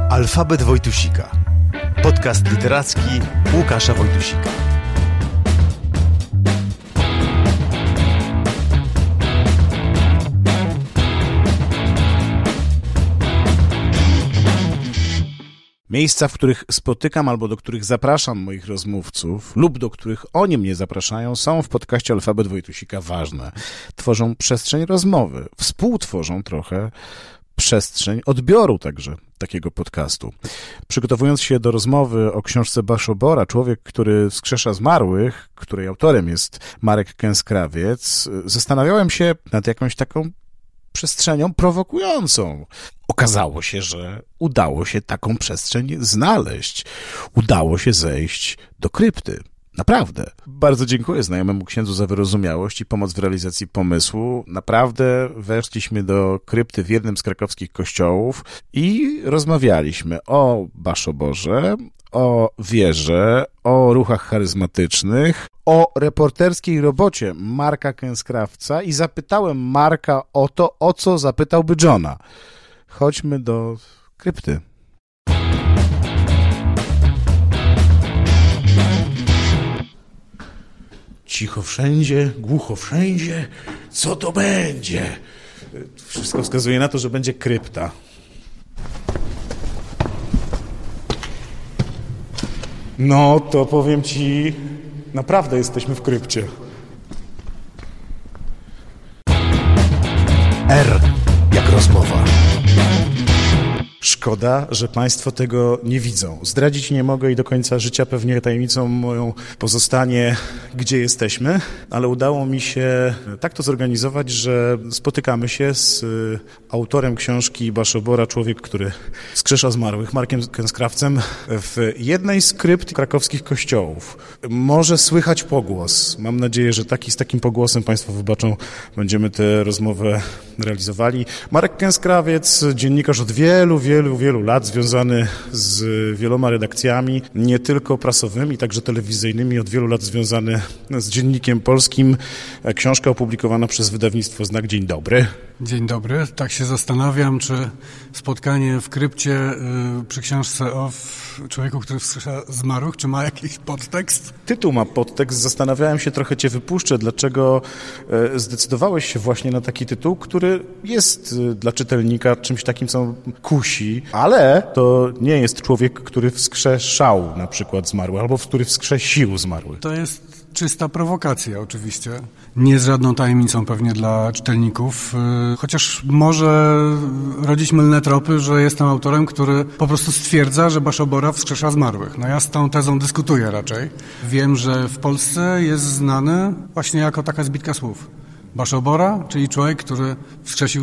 Alfabet Wojtusika. Podcast literacki Łukasza Wojtusika. Miejsca, w których spotykam albo do których zapraszam moich rozmówców lub do których oni mnie zapraszają, są w podcaście Alfabet Wojtusika ważne. Tworzą przestrzeń rozmowy, współtworzą trochę przestrzeń odbioru także takiego podcastu. Przygotowując się do rozmowy o książce Baszobora, Człowiek, który wskrzesza zmarłych, której autorem jest Marek Kęskrawiec, zastanawiałem się nad jakąś taką przestrzenią prowokującą. Okazało się, że udało się taką przestrzeń znaleźć. Udało się zejść do krypty. Naprawdę. Bardzo dziękuję znajomemu księdzu za wyrozumiałość i pomoc w realizacji pomysłu. Naprawdę weszliśmy do krypty w jednym z krakowskich kościołów i rozmawialiśmy o Baszoborze, o wierze, o ruchach charyzmatycznych, o reporterskiej robocie Marka Kęskrawca i zapytałem Marka o to, o co zapytałby Johna. Chodźmy do krypty. Cicho wszędzie, głucho wszędzie. Co to będzie? Wszystko wskazuje na to, że będzie krypta. No, to powiem ci, naprawdę jesteśmy w krypcie. R jak rozmowa. Szkoda, że państwo tego nie widzą. Zdradzić nie mogę i do końca życia pewnie tajemnicą moją pozostanie, gdzie jesteśmy, ale udało mi się tak to zorganizować, że spotykamy się z autorem książki Baszobora, Człowiek, który wskrzesza zmarłych, Markiem Kęskrawcem, w jednej z krypt krakowskich kościołów. Może słychać pogłos. Mam nadzieję, że z takim pogłosem państwo wybaczą, będziemy tę rozmowę realizowali. Marek Kęskrawiec, dziennikarz od wielu lat, związany z wieloma redakcjami, nie tylko prasowymi, także telewizyjnymi, od wielu lat związany z Dziennikiem Polskim. Książka opublikowana przez wydawnictwo Znak. Dzień dobry. Dzień dobry. Tak się zastanawiam, czy spotkanie w krypcie przy książce o człowieku, który wskrzesza zmarłych, czy ma jakiś podtekst? Tytuł ma podtekst. Zastanawiałem się, trochę cię wypuszczę, dlaczego zdecydowałeś się właśnie na taki tytuł, który jest dla czytelnika czymś takim, co kusi, ale to nie jest człowiek, który wskrzeszał na przykład zmarłych, albo który wskrzesił zmarłych. To jest czysta prowokacja oczywiście. Nie jest żadną tajemnicą pewnie dla czytelników, chociaż może rodzić mylne tropy, że jestem autorem, który po prostu stwierdza, że Baszobora wskrzesza zmarłych. No ja z tą tezą dyskutuję raczej. Wiem, że w Polsce jest znany właśnie jako taka zbitka słów. Baszobora, czyli człowiek, który wskrzesił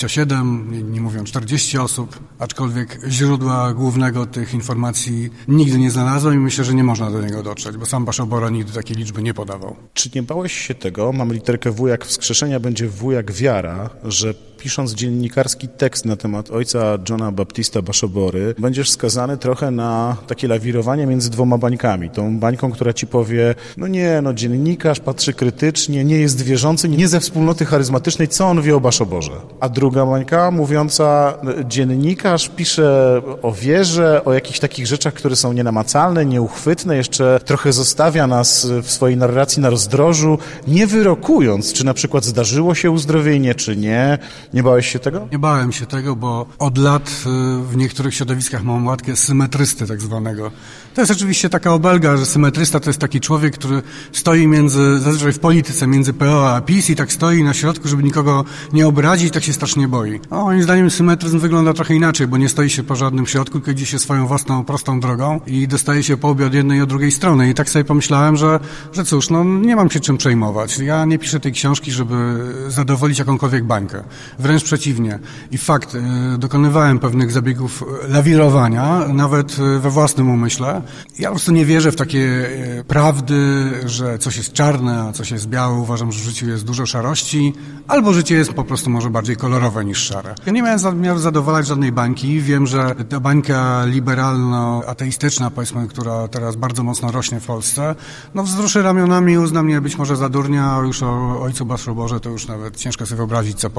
27, nie mówiąc 40 osób, aczkolwiek źródła głównego tych informacji nigdy nie znalazłem i myślę, że nie można do niego dotrzeć, bo sam Baszobora nigdy takiej liczby nie podawał. Czy nie bałeś się tego, mamy literkę W jak wskrzeszenia, będzie W jak wiara, że pisząc dziennikarski tekst na temat ojca Johna Baptista Baszobory, będziesz skazany trochę na takie lawirowanie między dwoma bańkami. Tą bańką, która ci powie, dziennikarz patrzy krytycznie, nie jest wierzący, nie ze wspólnoty charyzmatycznej, co on wie o Baszoborze. A druga bańka mówiąca, dziennikarz pisze o wierze, o jakichś takich rzeczach, które są nienamacalne, nieuchwytne, jeszcze trochę zostawia nas w swojej narracji na rozdrożu, nie wyrokując, czy na przykład zdarzyło się uzdrowienie, czy nie. Nie bałeś się tego? Nie bałem się tego, bo od lat w niektórych środowiskach mam łatkę symetrysty tak zwanego. To jest oczywiście taka obelga, że symetrysta to jest taki człowiek, który stoi zazwyczaj w polityce między PO a PiS i tak stoi na środku, żeby nikogo nie obrazić, tak się strasznie boi. Moim zdaniem symetryzm wygląda trochę inaczej, bo nie stoi się po żadnym środku, tylko idzie się swoją własną prostą drogą i dostaje się po obie od jednej i od drugiej strony. I tak sobie pomyślałem, że cóż, nie mam się czym przejmować. Ja nie piszę tej książki, żeby zadowolić jakąkolwiek bańkę. Wręcz przeciwnie. I fakt, dokonywałem pewnych zabiegów lawirowania, nawet we własnym umyśle. Ja po prostu nie wierzę w takie prawdy, że coś jest czarne, a coś jest białe. Uważam, że w życiu jest dużo szarości, albo życie jest po prostu może bardziej kolorowe niż szare. Ja nie miałem zamiaru zadowalać żadnej bańki. Wiem, że ta bańka liberalno-ateistyczna, powiedzmy, która teraz bardzo mocno rośnie w Polsce, wzruszy ramionami i uzna mnie być może za durnia, a już o ojcu Baszoborze to już nawet ciężko sobie wyobrazić, co powie.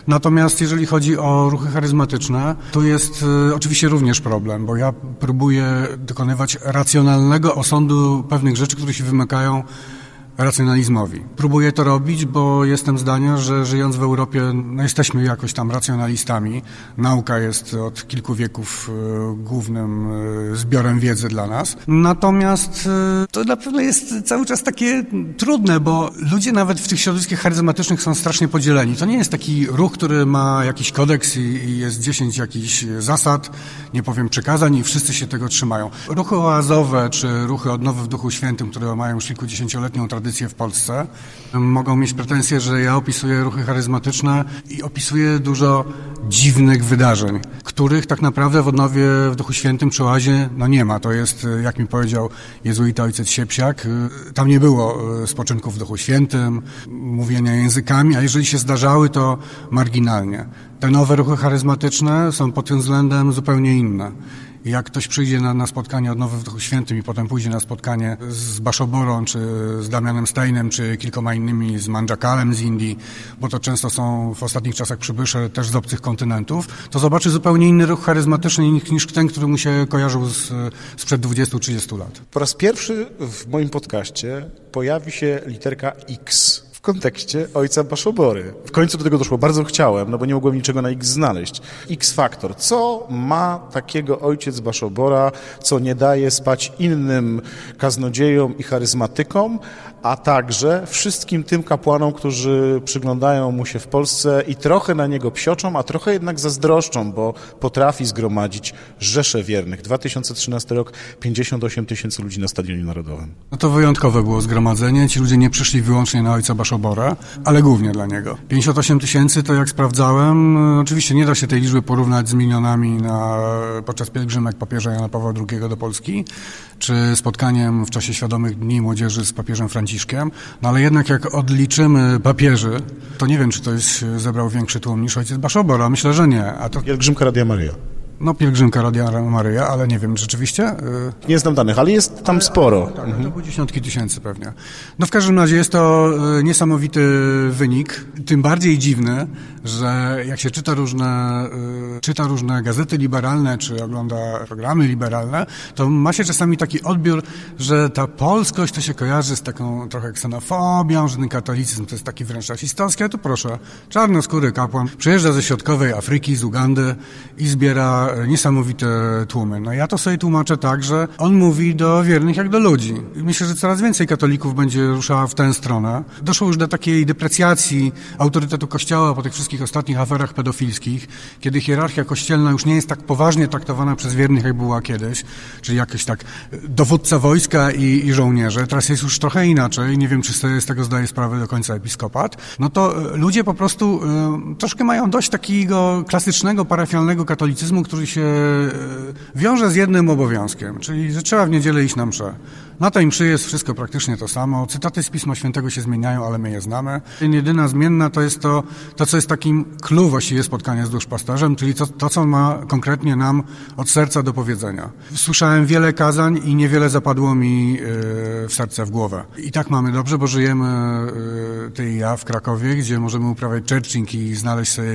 Natomiast jeżeli chodzi o ruchy charyzmatyczne, tu jest oczywiście również problem, bo ja próbuję dokonywać racjonalnego osądu pewnych rzeczy, które się wymykają racjonalizmowi. Próbuję to robić, bo jestem zdania, że żyjąc w Europie, jesteśmy jakoś tam racjonalistami. Nauka jest od kilku wieków głównym zbiorem wiedzy dla nas. Natomiast to na pewno jest cały czas takie trudne, bo ludzie nawet w tych środowiskach charyzmatycznych są strasznie podzieleni. To nie jest taki ruch, który ma jakiś kodeks i jest 10 jakichś zasad, nie powiem przykazań i wszyscy się tego trzymają. Ruchy oazowe czy ruchy odnowy w Duchu Świętym, które mają już kilkudziesięcioletnią tradycję w Polsce, mogą mieć pretensje, że ja opisuję ruchy charyzmatyczne i opisuję dużo dziwnych wydarzeń, których tak naprawdę w odnowie w Duchu Świętym przy oazie nie ma. To jest, jak mi powiedział jezuita ojciec Siepsiak, tam nie było spoczynków w Duchu Świętym, mówienia językami, a jeżeli się zdarzały, to marginalnie. Te nowe ruchy charyzmatyczne są pod tym względem zupełnie inne. Jak ktoś przyjdzie na spotkanie odnowy w Duchu Świętym i potem pójdzie na spotkanie z Baszoborą, czy z Damianem Steinem, czy kilkoma innymi, z Mandżakalem z Indii, bo to często są w ostatnich czasach przybysze też z obcych kontynentów, to zobaczy zupełnie inny ruch charyzmatyczny niż ten, który mu się kojarzył sprzed 20-30 lat. Po raz pierwszy w moim podcaście pojawi się literka X w kontekście ojca Baszobory. W końcu do tego doszło. Bardzo chciałem, bo nie mogłem niczego na X znaleźć. X-faktor. Co ma takiego ojciec Baszobora, co nie daje spać innym kaznodziejom i charyzmatykom, a także wszystkim tym kapłanom, którzy przyglądają mu się w Polsce i trochę na niego psioczą, a trochę jednak zazdroszczą, bo potrafi zgromadzić rzesze wiernych. 2013 rok, 58 000 ludzi na Stadionie Narodowym. No to wyjątkowe było zgromadzenie. Ci ludzie nie przyszli wyłącznie na ojca Baszoborę, ale głównie dla niego. 58 000 to, jak sprawdzałem, oczywiście nie da się tej liczby porównać z milionami podczas pielgrzymek papieża Jana Pawła II do Polski, czy spotkaniem w czasie Świadomych Dni Młodzieży z papieżem Franciszkiem, ale jednak jak odliczymy papieży, to nie wiem, czy to zebrał większy tłum niż ojciec Baszobora. Myślę, że nie. A to... Pielgrzymka Radia Maryja. Pielgrzymka Radia Maryja, ale nie wiem, rzeczywiście? Nie znam danych, ale jest tam sporo. Tak, to było dziesiątki tysięcy pewnie. W każdym razie jest to niesamowity wynik, tym bardziej dziwny, że jak się czyta różne gazety liberalne, czy ogląda programy liberalne, to ma się czasami taki odbiór, że ta polskość to się kojarzy z taką trochę ksenofobią, że ten katolicyzm to jest taki wręcz rasistowski, a tu proszę, czarnoskóry kapłan przyjeżdża ze środkowej Afryki, z Ugandy i zbiera niesamowite tłumy. Ja to sobie tłumaczę tak, że on mówi do wiernych jak do ludzi. I myślę, że coraz więcej katolików będzie ruszała w tę stronę. Doszło już do takiej deprecjacji autorytetu Kościoła po tych wszystkich ostatnich aferach pedofilskich, kiedy hierarchia kościelna już nie jest tak poważnie traktowana przez wiernych, jak była kiedyś, czyli jakiś tak dowódca wojska i żołnierze. Teraz jest już trochę inaczej. Nie wiem, czy sobie z tego zdaje sprawę do końca episkopat. To ludzie po prostu troszkę mają dość takiego klasycznego, parafialnego katolicyzmu, który się wiąże z jednym obowiązkiem, czyli że trzeba w niedzielę iść na mszę. Na tej mszy jest wszystko praktycznie to samo. Cytaty z Pisma Świętego się zmieniają, ale my je znamy. Jedyna zmienna to jest to, co jest takim clue właściwie spotkania z duszpasterzem, czyli to, co ma konkretnie nam od serca do powiedzenia. Słyszałem wiele kazań i niewiele zapadło mi w serce, w głowę. I tak mamy dobrze, bo żyjemy, ty i ja, w Krakowie, gdzie możemy uprawiać churching i znaleźć sobie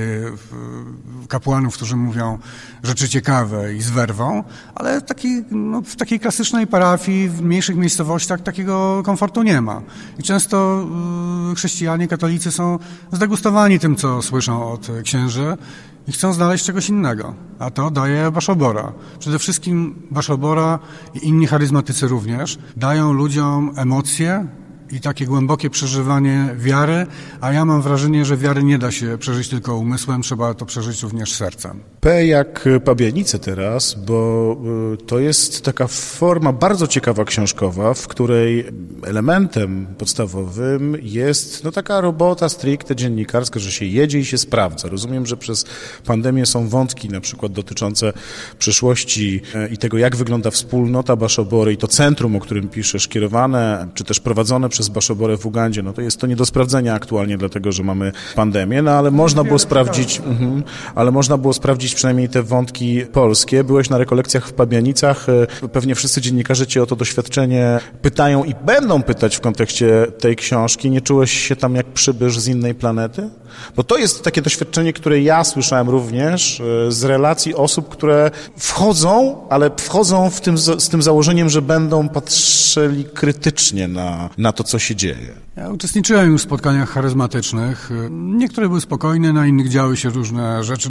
kapłanów, którzy mówią rzeczy ciekawe i z werwą, ale w takiej klasycznej parafii, w mniejszych miejscowościach takiego komfortu nie ma. I często chrześcijanie, katolicy są zdegustowani tym, co słyszą od księży i chcą znaleźć czegoś innego. A to daje Baszobora. Przede wszystkim Baszobora i inni charyzmatycy również dają ludziom emocje i takie głębokie przeżywanie wiary, a ja mam wrażenie, że wiary nie da się przeżyć tylko umysłem, trzeba to przeżyć również sercem. P jak Pabianice teraz, bo to jest taka forma bardzo ciekawa książkowa, w której elementem podstawowym jest taka robota stricte dziennikarska, że się jedzie i się sprawdza. Rozumiem, że przez pandemię są wątki na przykład dotyczące przyszłości i tego, jak wygląda wspólnota Baszobory i to centrum, o którym piszesz, kierowane czy też prowadzone przez przez Baszoborę w Ugandzie, no to jest to nie do sprawdzenia aktualnie, dlatego że mamy pandemię, no ale można było sprawdzić, ale można było sprawdzić przynajmniej te wątki polskie. Byłeś na rekolekcjach w Pabianicach, pewnie wszyscy dziennikarze cię o to doświadczenie pytają i będą pytać w kontekście tej książki. Nie czułeś się tam jak przybysz z innej planety? Bo to jest takie doświadczenie, które ja słyszałem również z relacji osób, które wchodzą, ale wchodzą z tym założeniem, że będą patrzyli krytycznie na to, co się dzieje. Ja uczestniczyłem już w spotkaniach charyzmatycznych. Niektóre były spokojne, na innych działy się różne rzeczy.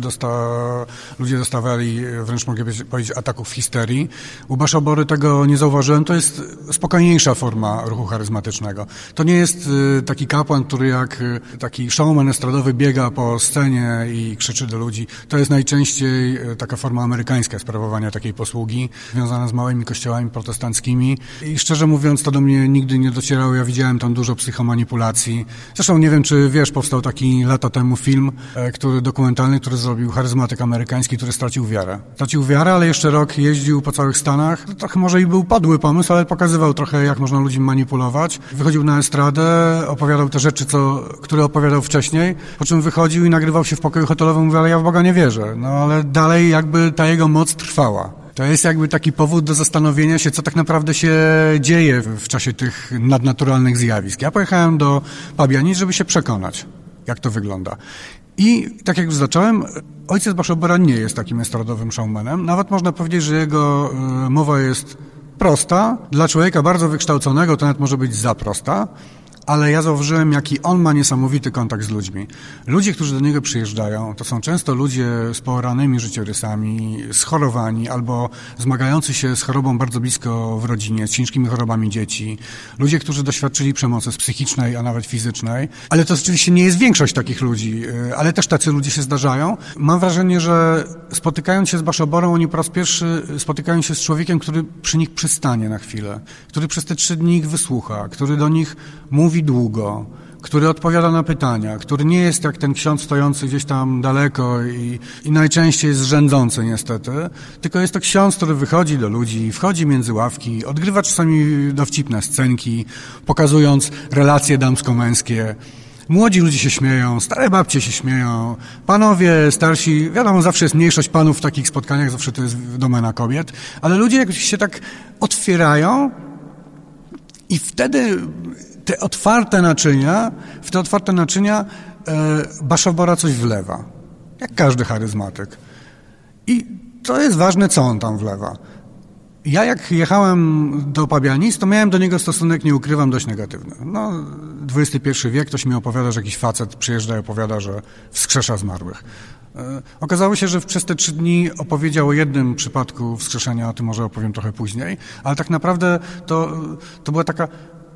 Ludzie dostawali, wręcz mogę powiedzieć, ataków histerii. U Baszobory tego nie zauważyłem. To jest spokojniejsza forma ruchu charyzmatycznego. To nie jest taki kapłan, który jak taki showman estradowy biega po scenie i krzyczy do ludzi. To jest najczęściej taka forma amerykańska sprawowania takiej posługi, związana z małymi kościołami protestanckimi. I szczerze mówiąc, to do mnie nigdy nie docierało. Ja widziałem tam dużo psychomanipulacji. Zresztą nie wiem, czy wiesz, powstał taki lata temu film, dokumentalny, który zrobił charyzmatyk amerykański, który stracił wiarę. Stracił wiarę, ale jeszcze rok jeździł po całych Stanach. Trochę może i był podły pomysł, ale pokazywał trochę, jak można ludzi manipulować. Wychodził na estradę, opowiadał te rzeczy, które opowiadał wcześniej, po czym wychodził i nagrywał się w pokoju hotelowym, mówił, ale ja w Boga nie wierzę. No ale dalej jakby ta jego moc trwała. To jest jakby taki powód do zastanowienia się, co tak naprawdę się dzieje w czasie tych nadnaturalnych zjawisk. Ja pojechałem do Pabianic, żeby się przekonać, jak to wygląda. I tak jak już zacząłem, ojciec Baszobora nie jest takim estradowym showmanem. Nawet można powiedzieć, że jego mowa jest prosta. Dla człowieka bardzo wykształconego to nawet może być za prosta. Ale ja zauważyłem, jaki on ma niesamowity kontakt z ludźmi. Ludzie, którzy do niego przyjeżdżają, to są często ludzie z pooranymi życiorysami, schorowani albo zmagający się z chorobą bardzo blisko w rodzinie, z ciężkimi chorobami dzieci. Ludzie, którzy doświadczyli przemocy psychicznej, a nawet fizycznej. Ale to oczywiście nie jest większość takich ludzi, ale też tacy ludzie się zdarzają. Mam wrażenie, że spotykając się z Baszoborą, oni po raz pierwszy spotykają się z człowiekiem, który przy nich przystanie na chwilę, który przez te 3 dni ich wysłucha, który do nich mówi długo, który odpowiada na pytania, który nie jest jak ten ksiądz stojący gdzieś tam daleko i najczęściej jest rzędzący niestety, tylko jest to ksiądz, który wychodzi do ludzi, wchodzi między ławki, odgrywa czasami dowcipne scenki, pokazując relacje damsko-męskie. Młodzi ludzie się śmieją, stare babcie się śmieją, panowie starsi, wiadomo, zawsze jest mniejszość panów w takich spotkaniach, zawsze to jest domena kobiet, ale ludzie jakoś się tak otwierają i wtedy w te otwarte naczynia Baszobora coś wlewa, jak każdy charyzmatyk. I to jest ważne, co on tam wlewa. Ja jak jechałem do Pabianic, to miałem do niego stosunek, nie ukrywam, dość negatywny. No, XXI wiek, ktoś mi opowiada, że jakiś facet przyjeżdża i opowiada, że wskrzesza zmarłych. Okazało się, że przez te 3 dni opowiedział o jednym przypadku wskrzeszenia, o tym może opowiem trochę później, ale tak naprawdę to była taka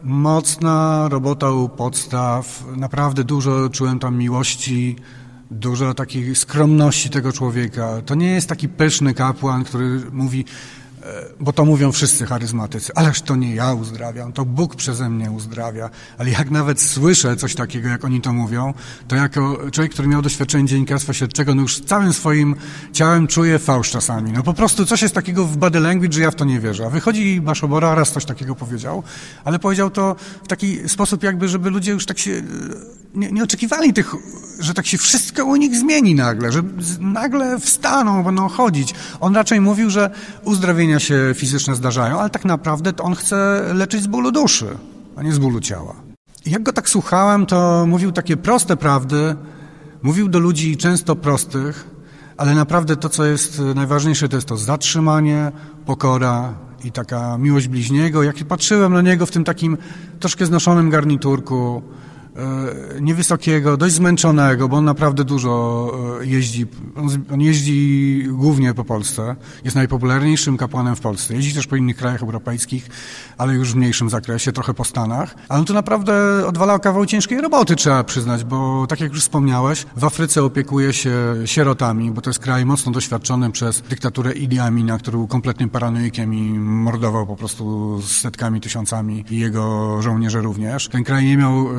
mocna robota u podstaw, naprawdę dużo czułem tam miłości, dużo takiej skromności tego człowieka. To nie jest taki pyszny kapłan, który mówi, bo to mówią wszyscy charyzmatycy, ależ to nie ja uzdrawiam, to Bóg przeze mnie uzdrawia. Ale jak nawet słyszę coś takiego, jak oni to mówią, to jako człowiek, który miał doświadczenie dziennikarstwa śledczego, no już całym swoim ciałem czuję fałsz czasami. No po prostu coś jest takiego w body language, że ja w to nie wierzę. A wychodzi Baszobora, raz coś takiego powiedział, ale powiedział to w taki sposób jakby, żeby ludzie już tak się nie oczekiwali że tak się wszystko u nich zmieni nagle, że nagle wstaną, będą chodzić. On raczej mówił, że uzdrowienia się fizyczne zdarzają, ale tak naprawdę to on chce leczyć z bólu duszy, a nie z bólu ciała. I jak go tak słuchałem, to mówił takie proste prawdy, mówił do ludzi często prostych, ale naprawdę to, co jest najważniejsze, to jest to zatrzymanie, pokora i taka miłość bliźniego. Jak patrzyłem na niego w tym takim troszkę znoszonym garniturku, niewysokiego, dość zmęczonego, bo on naprawdę dużo jeździ. On jeździ głównie po Polsce. Jest najpopularniejszym kapłanem w Polsce. Jeździ też po innych krajach europejskich, ale już w mniejszym zakresie, trochę po Stanach. Ale on tu naprawdę odwalał kawał ciężkiej roboty, trzeba przyznać, bo tak jak już wspomniałeś, w Afryce opiekuje się sierotami, bo to jest kraj mocno doświadczony przez dyktaturę Idi Amina, który był kompletnym paranoikiem i mordował po prostu setkami, tysiącami i jego żołnierze również. Ten kraj nie miał szczęścia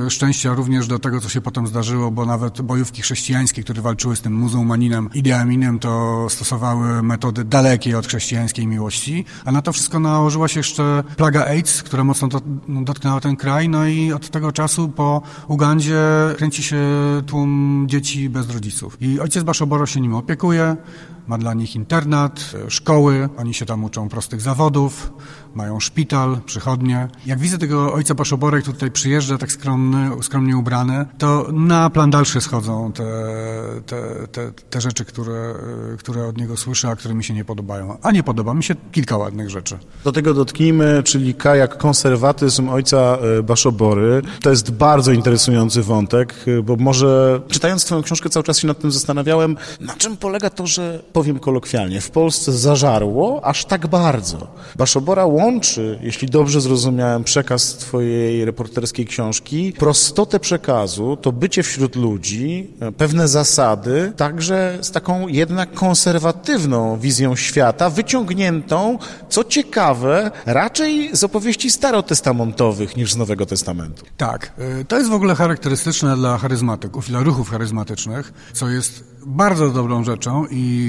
odniesienia również do tego, co się potem zdarzyło, bo nawet bojówki chrześcijańskie, które walczyły z tym muzułmaninem Idi Aminem, to stosowały metody dalekie od chrześcijańskiej miłości, a na to wszystko nałożyła się jeszcze plaga AIDS, która mocno dotknęła ten kraj, no i od tego czasu po Ugandzie kręci się tłum dzieci bez rodziców. I ojciec Baszoboro się nim opiekuje, ma dla nich internat, szkoły, oni się tam uczą prostych zawodów, mają szpital, przychodnie. Jak widzę tego ojca Baszobora, który tutaj przyjeżdża tak skromnie ubrany, to na plan dalszy schodzą te rzeczy, które od niego słyszę, a które mi się nie podobają. A nie podoba mi się kilka ładnych rzeczy. Do tego dotknijmy, czyli kajak konserwatyzm ojca Baszobory. To jest bardzo interesujący wątek, bo może czytając twoją książkę cały czas się nad tym zastanawiałem, na czym polega to, że, powiem kolokwialnie, w Polsce zażarło aż tak bardzo. Baszobora łączy, jeśli dobrze zrozumiałem przekaz twojej reporterskiej książki, prostotę przekazu, to bycie wśród ludzi, pewne zasady, także z taką jednak konserwatywną wizją świata, wyciągniętą, co ciekawe, raczej z opowieści starotestamentowych niż z Nowego Testamentu. Tak, to jest w ogóle charakterystyczne dla charyzmatyków, dla ruchów charyzmatycznych, co jest bardzo dobrą rzeczą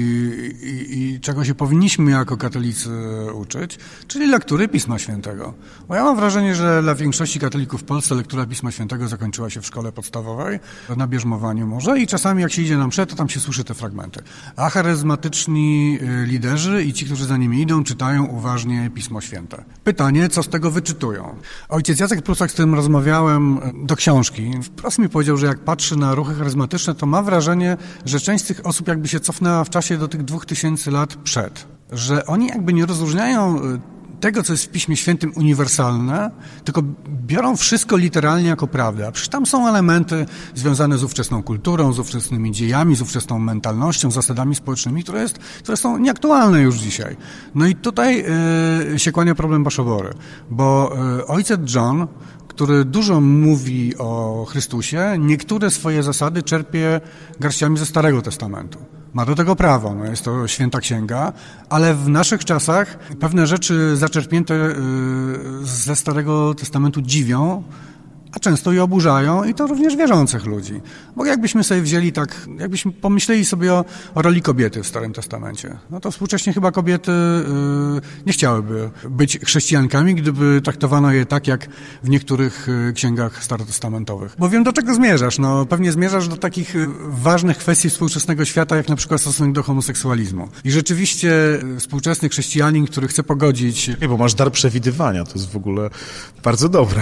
i czego się powinniśmy jako katolicy uczyć, czyli lektury Pisma Świętego. Bo ja mam wrażenie, że dla większości katolików w Polsce lektura Pisma Świętego zakończyła się w szkole podstawowej, na bierzmowaniu może i czasami jak się idzie na mszę, to tam się słyszy te fragmenty. A charyzmatyczni liderzy i ci, którzy za nimi idą, czytają uważnie Pismo Święte. Pytanie, co z tego wyczytują? Ojciec Jacek Prusak, z którym rozmawiałem do książki, wprost mi powiedział, że jak patrzy na ruchy charyzmatyczne, to ma wrażenie, że część z tych osób jakby się cofnęła w czasie do tych 2000 lat przed. Że oni jakby nie rozróżniają tego, co jest w Piśmie Świętym uniwersalne, tylko biorą wszystko literalnie jako prawdę. A przecież tam są elementy związane z ówczesną kulturą, z ówczesnymi dziejami, z ówczesną mentalnością, zasadami społecznymi, które są nieaktualne już dzisiaj. No i tutaj się kłania problem Baszobory, bo ojciec John, który dużo mówi o Chrystusie, niektóre swoje zasady czerpie garściami ze Starego Testamentu. Ma do tego prawo, no jest to święta księga, ale w naszych czasach pewne rzeczy zaczerpnięte ze Starego Testamentu dziwią, a często i oburzają, i to również wierzących ludzi. Bo jakbyśmy sobie wzięli tak, jakbyśmy pomyśleli sobie o roli kobiety w Starym Testamencie, no to współcześnie chyba kobiety nie chciałyby być chrześcijankami, gdyby traktowano je tak, jak w niektórych księgach starotestamentowych. Bo wiem, do czego zmierzasz. No, pewnie zmierzasz do takich ważnych kwestii współczesnego świata, jak na przykład stosunek do homoseksualizmu. I rzeczywiście współczesny chrześcijanin, który chce pogodzić... Nie, bo masz dar przewidywania, to jest w ogóle bardzo dobre.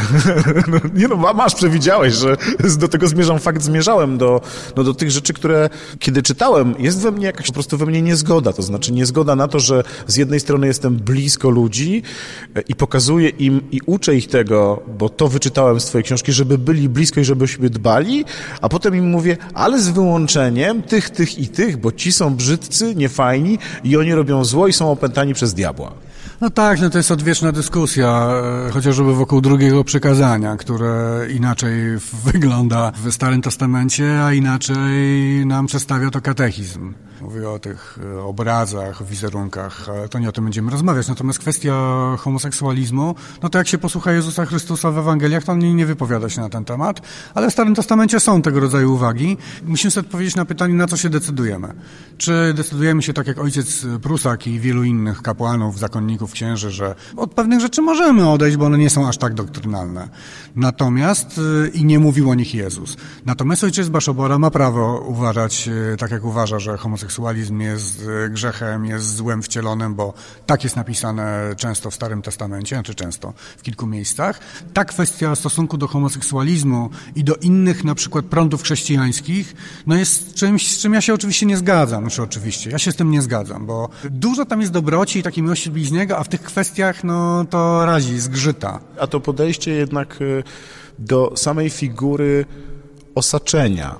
Masz, przewidziałeś, że do tego zmierzałem do tych rzeczy, które kiedy czytałem, jest we mnie jakaś po prostu we mnie niezgoda, to znaczy niezgoda na to, że z jednej strony jestem blisko ludzi i pokazuję im i uczę ich tego, bo to wyczytałem z twojej książki, żeby byli blisko i żeby o siebie dbali, a potem im mówię, ale z wyłączeniem tych i tych, bo ci są brzydcy, niefajni i oni robią zło i są opętani przez diabła. No tak, no to jest odwieczna dyskusja, chociażby wokół drugiego przykazania, które inaczej wygląda w Starym Testamencie, a inaczej nam przedstawia to katechizm. Mówię o tych obrazach, wizerunkach, to nie o tym będziemy rozmawiać. Natomiast kwestia homoseksualizmu, no to jak się posłucha Jezusa Chrystusa w Ewangeliach, to on nie wypowiada się na ten temat, ale w Starym Testamencie są tego rodzaju uwagi. Musimy sobie odpowiedzieć na pytanie, na co się decydujemy. Czy decydujemy się tak jak ojciec Prusak i wielu innych kapłanów, zakonników, księży, że od pewnych rzeczy możemy odejść, bo one nie są aż tak doktrynalne. Natomiast, i nie mówił o nich Jezus. Natomiast ojciec Baszobora ma prawo uważać tak, jak uważa, że homoseksualizm jest grzechem, jest złem wcielonym, bo tak jest napisane często w Starym Testamencie, znaczy często w kilku miejscach. Ta kwestia stosunku do homoseksualizmu i do innych na przykład prądów chrześcijańskich, no jest czymś, z czym ja się oczywiście nie zgadzam. Znaczy oczywiście, ja się z tym nie zgadzam, bo dużo tam jest dobroci i takiej miłości bliźniego, a w tych kwestiach no to razi, zgrzyta. A to podejście jednak do samej figury osaczenia.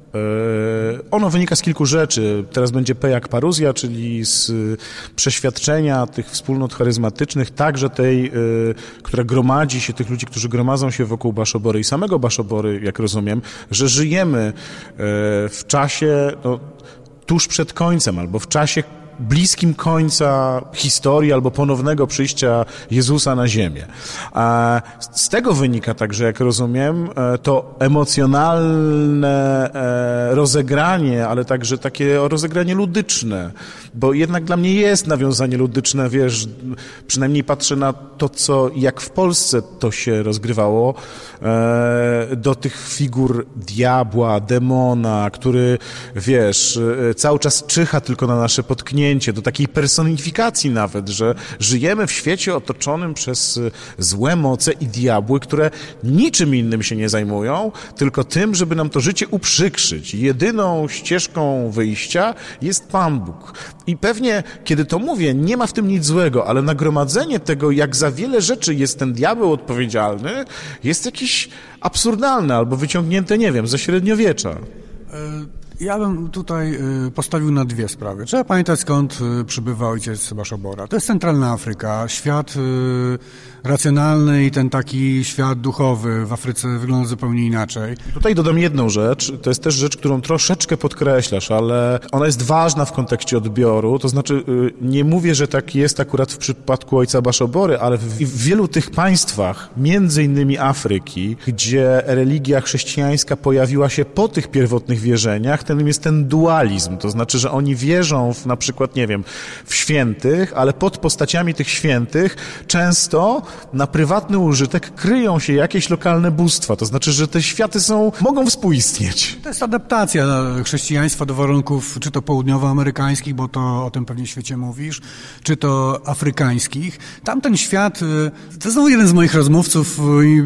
Ono wynika z kilku rzeczy. Teraz będzie P jak paruzja, czyli z przeświadczenia tych wspólnot charyzmatycznych, także tej, która gromadzi się, tych ludzi, którzy gromadzą się wokół Baszobory i samego Baszobory, jak rozumiem, że żyjemy w czasie tuż przed końcem albo w czasie bliskim końca historii albo ponownego przyjścia Jezusa na ziemię. Z tego wynika także, jak rozumiem, to emocjonalne rozegranie, ale także takie rozegranie ludyczne, bo jednak dla mnie jest nawiązanie ludyczne, wiesz, przynajmniej patrzę na to, jak w Polsce to się rozgrywało, do tych figur diabła, demona, który, wiesz, cały czas czyha tylko na nasze potknięcie, do takiej personifikacji nawet, że żyjemy w świecie otoczonym przez złe moce i diabły, które niczym innym się nie zajmują, tylko tym, żeby nam to życie uprzykrzyć. Jedyną ścieżką wyjścia jest Pan Bóg. I pewnie, kiedy to mówię, nie ma w tym nic złego, ale nagromadzenie tego, jak za wiele rzeczy jest ten diabeł odpowiedzialny, jest jakieś absurdalne albo wyciągnięte, nie wiem, ze średniowiecza. Ja bym tutaj postawił na dwie sprawy. Trzeba pamiętać, skąd przybywa ojciec Baszobora. To jest centralna Afryka, świat racjonalny i ten taki świat duchowy w Afryce wygląda zupełnie inaczej. Tutaj dodam jedną rzecz, to jest też rzecz, którą troszeczkę podkreślasz, ale ona jest ważna w kontekście odbioru, to znaczy nie mówię, że tak jest akurat w przypadku ojca Baszobory, ale w wielu tych państwach, między innymi Afryki, gdzie religia chrześcijańska pojawiła się po tych pierwotnych wierzeniach, jest ten dualizm, to znaczy, że oni wierzą w na przykład, nie wiem, w świętych, ale pod postaciami tych świętych często na prywatny użytek kryją się jakieś lokalne bóstwa, to znaczy, że te światy mogą współistnieć. To jest adaptacja chrześcijaństwa do warunków, czy to południowoamerykańskich, bo to o tym pewnie świecie mówisz, czy to afrykańskich. Tamten świat, to znowu jeden z moich rozmówców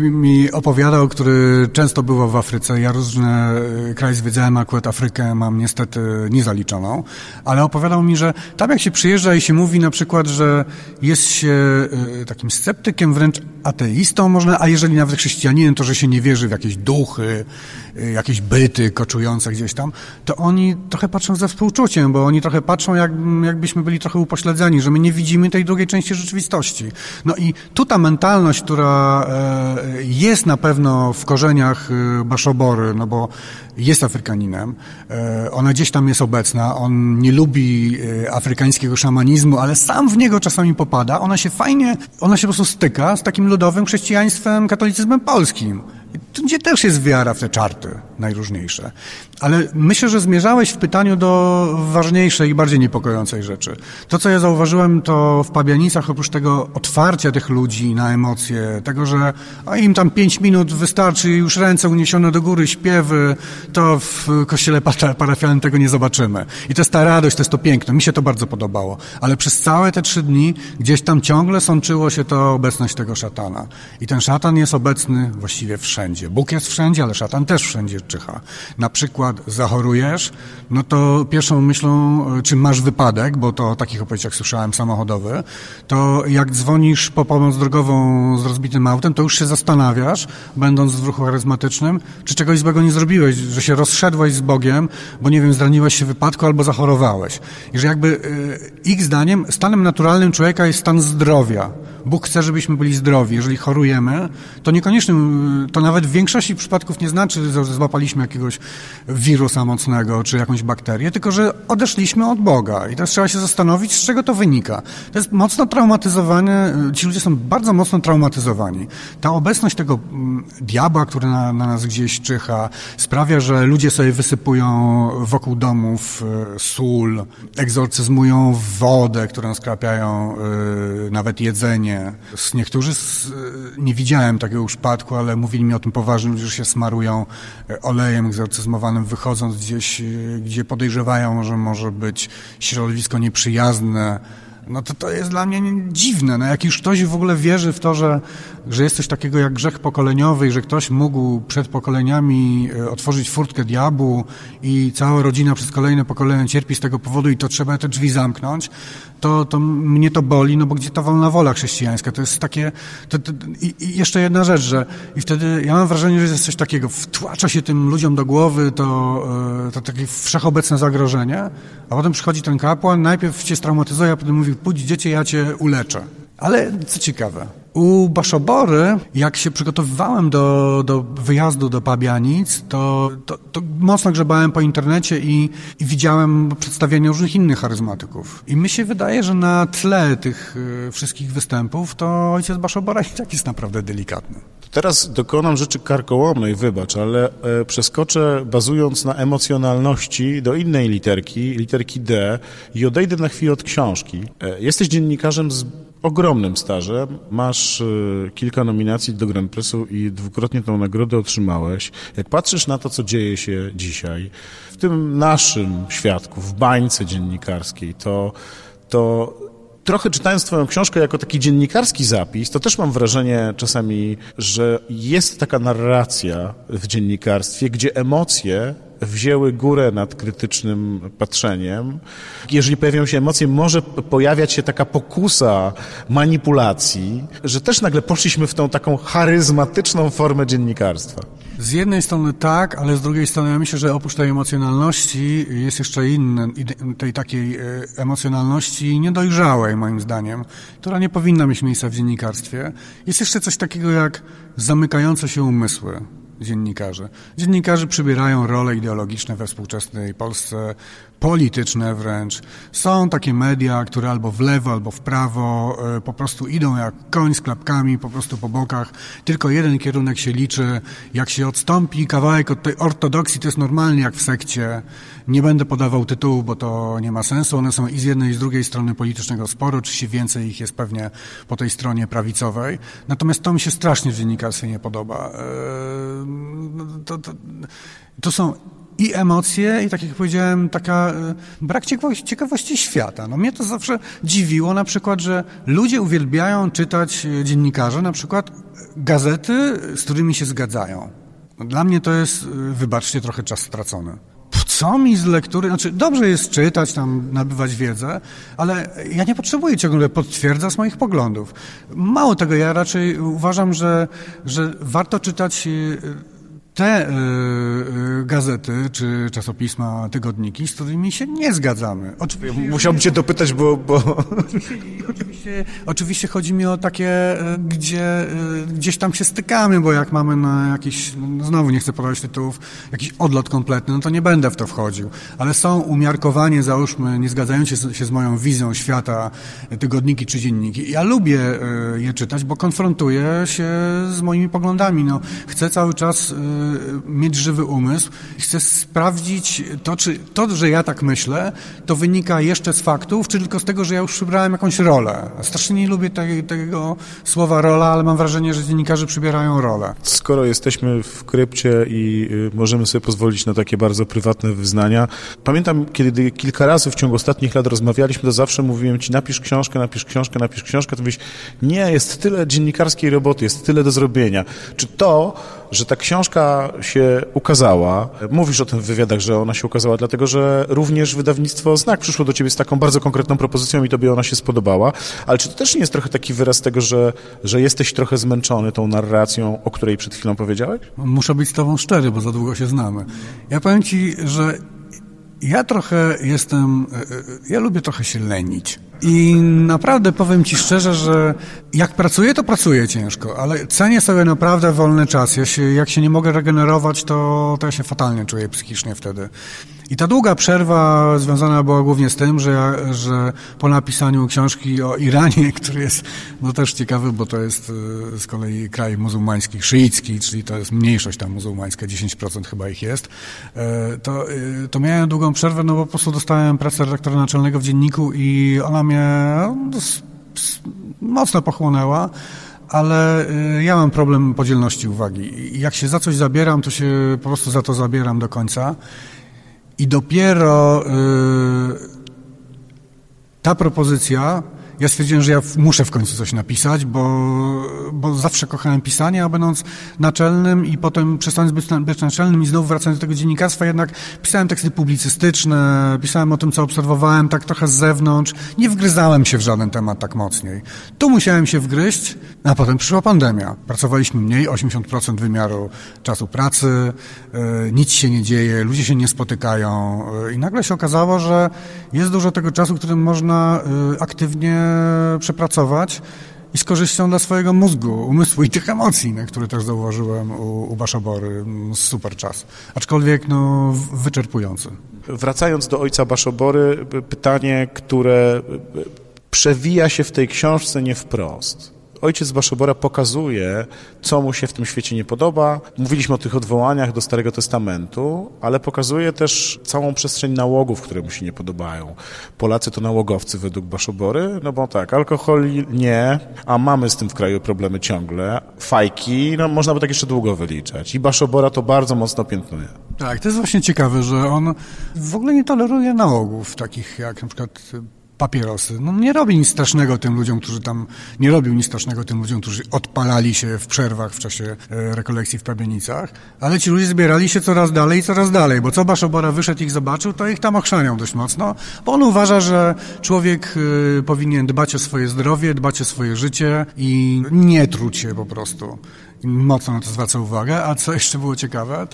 mi opowiadał, który często bywał w Afryce, ja różne kraje zwiedzałem, akurat Afrykę mam niestety niezaliczoną, ale opowiadał mi, że tam jak się przyjeżdża i się mówi na przykład, że jest się takim sceptykiem, wręcz ateistą można, a jeżeli nawet chrześcijaninem, to że się nie wierzy w jakieś duchy, jakieś byty koczujące gdzieś tam, to oni trochę patrzą ze współczuciem, bo oni trochę patrzą, jakbyśmy byli trochę upośledzeni, że my nie widzimy tej drugiej części rzeczywistości. No i tu ta mentalność, która jest na pewno w korzeniach Baszobory, no bo jest Afrykaninem, ona gdzieś tam jest obecna, on nie lubi afrykańskiego szamanizmu, ale sam w niego czasami popada, ona się po prostu styka z takim ludowym chrześcijaństwem, katolicyzmem polskim, gdzie też jest wiara w te czarty najróżniejsze. Ale myślę, że zmierzałeś w pytaniu do ważniejszej i bardziej niepokojącej rzeczy. To, co ja zauważyłem, to w Pabianicach, oprócz tego otwarcia tych ludzi na emocje, tego, że im tam 5 minut wystarczy, już ręce uniesione do góry, śpiewy, to w kościele parafialnym tego nie zobaczymy. I to jest ta radość, to jest to piękno. Mi się to bardzo podobało. Ale przez całe te 3 dni gdzieś tam ciągle sączyło się to obecność tego szatana. I ten szatan jest obecny właściwie wszędzie. Bóg jest wszędzie, ale szatan też wszędzie czyha. Na przykład zachorujesz, no to pierwszą myślą, czy masz wypadek, bo to o takich opowieściach słyszałem, samochodowy, to jak dzwonisz po pomoc drogową z rozbitym autem, to już się zastanawiasz, będąc w ruchu charyzmatycznym, czy czegoś złego nie zrobiłeś, że się rozszedłeś z Bogiem, bo nie wiem, zraniłeś się w wypadku albo zachorowałeś. I że jakby ich zdaniem stanem naturalnym człowieka jest stan zdrowia. Bóg chce, żebyśmy byli zdrowi. Jeżeli chorujemy, to niekoniecznie, to nawet w większości przypadków nie znaczy, że złapaliśmy jakiegoś wirusa mocnego czy jakąś bakterię, tylko że odeszliśmy od Boga. I teraz trzeba się zastanowić, z czego to wynika. To jest mocno traumatyzowane, ci ludzie są bardzo mocno traumatyzowani. Ta obecność tego diabła, który na nas gdzieś czyha, sprawia, że ludzie sobie wysypują wokół domów sól, egzorcyzmują wodę, którą skrapiają nawet jedzenie. Niektórzy, nie widziałem takiego przypadku, ale mówili mi o tym poważnie, ludzie, że się smarują olejem egzorcyzmowanym, wychodząc gdzieś, gdzie podejrzewają, że może być środowisko nieprzyjazne. No to jest dla mnie dziwne. No jak już ktoś w ogóle wierzy w to, że jest coś takiego jak grzech pokoleniowy i że ktoś mógł przed pokoleniami otworzyć furtkę diabłu i cała rodzina przez kolejne pokolenia cierpi z tego powodu i to trzeba te drzwi zamknąć, to mnie to boli, no bo gdzie ta wolna wola chrześcijańska? To jest takie... I jeszcze jedna rzecz, że i wtedy ja mam wrażenie, że jest coś takiego, wtłacza się tym ludziom do głowy to takie wszechobecne zagrożenie, a potem przychodzi ten kapłan, najpierw cię straumatyzuje, a potem mówi, pójdź dziecię, ja cię uleczę. Ale co ciekawe, U Baszobory, jak się przygotowywałem do wyjazdu do Pabianic, to mocno grzebałem po internecie i widziałem przedstawienia różnych innych charyzmatyków. I mi się wydaje, że na tle tych wszystkich występów to ojciec Baszobora i tak jest naprawdę delikatny. Teraz dokonam rzeczy karkołomnej, wybacz, ale przeskoczę, bazując na emocjonalności, do innej literki D i odejdę na chwilę od książki. Jesteś dziennikarzem z ogromnym stażem, masz kilka nominacji do Grand Pressu i dwukrotnie tę nagrodę otrzymałeś. Jak patrzysz na to, co dzieje się dzisiaj, w tym naszym świadku, w bańce dziennikarskiej, to trochę czytając twoją książkę jako taki dziennikarski zapis, to też mam wrażenie czasami, że jest taka narracja w dziennikarstwie, gdzie emocje wzięły górę nad krytycznym patrzeniem. Jeżeli pojawiają się emocje, może pojawiać się taka pokusa manipulacji, że też nagle poszliśmy w tą taką charyzmatyczną formę dziennikarstwa. Z jednej strony tak, ale z drugiej strony ja myślę, że oprócz tej emocjonalności jest jeszcze tej takiej emocjonalności niedojrzałej, moim zdaniem, która nie powinna mieć miejsca w dziennikarstwie. Jest jeszcze coś takiego jak zamykające się umysły dziennikarzy. Dziennikarze przybierają role ideologiczne we współczesnej Polsce, polityczne wręcz. Są takie media, które albo w lewo, albo w prawo po prostu idą jak koń z klapkami po prostu po bokach. Tylko jeden kierunek się liczy. Jak się odstąpi kawałek od tej ortodoksji, to jest normalnie jak w sekcie. Nie będę podawał tytułów, bo to nie ma sensu. One są i z jednej, i z drugiej strony politycznego sporu. Oczywiście więcej ich jest pewnie po tej stronie prawicowej. Natomiast to mi się strasznie w dziennikarstwie nie podoba. To są i emocje, i tak jak powiedziałem, brak ciekawości świata. No mnie to zawsze dziwiło na przykład, że ludzie uwielbiają czytać dziennikarze, na przykład gazety, z którymi się zgadzają. Dla mnie to jest, wybaczcie, trochę czas stracony. Co mi z lektury, znaczy dobrze jest czytać, tam nabywać wiedzę, ale ja nie potrzebuję ciągle potwierdzać moich poglądów. Mało tego, ja raczej uważam, że warto czytać te gazety, czy czasopisma, tygodniki, z którymi się nie zgadzamy. Musiałbym cię dopytać, bo... Oczywiście chodzi mi o takie, gdzieś tam się stykamy, bo jak mamy na jakiś, znowu nie chcę podawać tytułów, jakiś odlot kompletny, no to nie będę w to wchodził. Ale są umiarkowanie, załóżmy, nie zgadzające się z moją wizją świata tygodniki czy dzienniki. Ja lubię je czytać, bo konfrontuję się z moimi poglądami. No, chcę cały czas mieć żywy umysł. Chcę sprawdzić czy to, że ja tak myślę, to wynika jeszcze z faktów, czy tylko z tego, że ja już przybrałem jakąś rolę. Strasznie nie lubię tego słowa rola, ale mam wrażenie, że dziennikarze przybierają rolę. Skoro jesteśmy w krypcie i możemy sobie pozwolić na takie bardzo prywatne wyznania, pamiętam, kiedy kilka razy w ciągu ostatnich lat rozmawialiśmy, to zawsze mówiłem ci, napisz książkę, to mówisz, nie, jest tyle dziennikarskiej roboty, jest tyle do zrobienia. Czy to, że ta książka się ukazała, mówisz o tym w wywiadach, że ona się ukazała, dlatego że również wydawnictwo Znak przyszło do ciebie z taką bardzo konkretną propozycją i tobie ona się spodobała, ale czy to też nie jest trochę taki wyraz tego, że jesteś trochę zmęczony tą narracją, o której przed chwilą powiedziałeś? Muszę być z tobą szczery, bo za długo się znamy. Ja powiem ci, że ja lubię trochę się lenić. I naprawdę powiem ci szczerze, że jak pracuję, to pracuję ciężko, ale cenię sobie naprawdę wolny czas. Jak się nie mogę regenerować, to ja się fatalnie czuję psychicznie wtedy. I ta długa przerwa związana była głównie z tym, że po napisaniu książki o Iranie, który jest też ciekawy, bo to jest z kolei kraj muzułmański, szyicki, czyli to jest mniejszość tam muzułmańska, 10% chyba ich jest, to miałem długą przerwę, no bo po prostu dostałem pracę redaktora naczelnego w dzienniku i ona mnie mocno pochłonęła. Ale ja mam problem podzielności uwagi. I jak się za coś zabieram, to się po prostu za to zabieram do końca. I dopiero ta propozycja, ja stwierdziłem, że ja muszę w końcu coś napisać, bo zawsze kochałem pisanie, a będąc naczelnym i potem przestając być naczelnym i znowu wracając do tego dziennikarstwa, jednak pisałem teksty publicystyczne, pisałem o tym, co obserwowałem, tak trochę z zewnątrz. Nie wgryzałem się w żaden temat tak mocniej. Tu musiałem się wgryźć, a potem przyszła pandemia. Pracowaliśmy mniej, 80% wymiaru czasu pracy, nic się nie dzieje, ludzie się nie spotykają i nagle się okazało, że jest dużo tego czasu, którym można aktywnie przepracować i z korzyścią dla swojego mózgu, umysłu i tych emocji, które też zauważyłem u Baszobory. Super czas. Aczkolwiek wyczerpujący. Wracając do ojca Baszobory, pytanie, które przewija się w tej książce nie wprost. Ojciec Baszobora pokazuje, co mu się w tym świecie nie podoba. Mówiliśmy o tych odwołaniach do Starego Testamentu, ale pokazuje też całą przestrzeń nałogów, które mu się nie podobają. Polacy to nałogowcy według Baszobory, no bo tak, alkohol nie, a mamy z tym w kraju problemy ciągle. Fajki, można by tak jeszcze długo wyliczać. I Baszobora to bardzo mocno piętnuje. Tak, to jest właśnie ciekawe, że on w ogóle nie toleruje nałogów, takich jak na przykład papierosy. Nie robi nic strasznego tym ludziom, nie robił nic strasznego tym ludziom, którzy odpalali się w przerwach w czasie rekolekcji w Pabianicach, ale ci ludzie zbierali się coraz dalej, bo co Baszobora wyszedł i ich zobaczył, to ich tam ochrzaniał dość mocno, bo on uważa, że człowiek powinien dbać o swoje zdrowie, dbać o swoje życie i nie truć się po prostu. Mocno na to zwraca uwagę, a co jeszcze było ciekawe,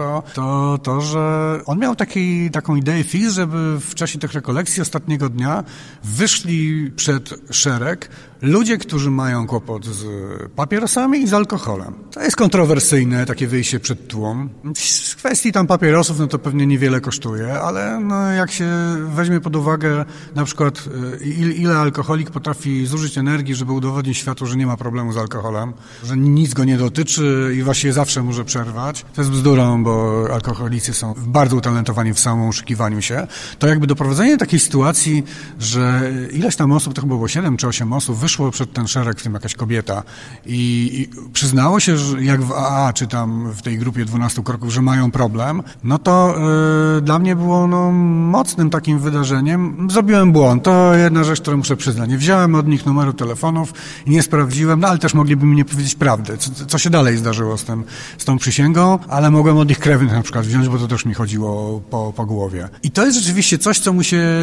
to że on miał taką ideę fix, żeby w czasie tych rekolekcji ostatniego dnia wyszli przed szereg ludzie, którzy mają kłopot z papierosami i z alkoholem. To jest kontrowersyjne, takie wyjście przed tłum. W kwestii tam papierosów, to pewnie niewiele kosztuje, ale jak się weźmie pod uwagę na przykład ile alkoholik potrafi zużyć energii, żeby udowodnić światu, że nie ma problemu z alkoholem, że nic go nie dotyczy i właściwie zawsze może przerwać. To jest bzdurą, bo alkoholicy są bardzo utalentowani w samouszukiwaniu się. To jakby doprowadzenie takiej sytuacji, że ileś tam osób, to chyba było 7 czy 8 osób, wyszło przed ten szereg, w tym jakaś kobieta i przyznało się, że jak w AA, czy tam w tej grupie 12 kroków, że mają problem, to dla mnie było mocnym takim wydarzeniem. Zrobiłem błąd. To jedna rzecz, którą muszę przyznać. Nie wziąłem od nich numeru telefonów i nie sprawdziłem, ale też mogliby mi nie powiedzieć prawdy, co się dalej zdarzyło z tą przysięgą, ale mogłem od ich krewnych na przykład wziąć, bo to też mi chodziło po głowie. I to jest rzeczywiście coś, co mu się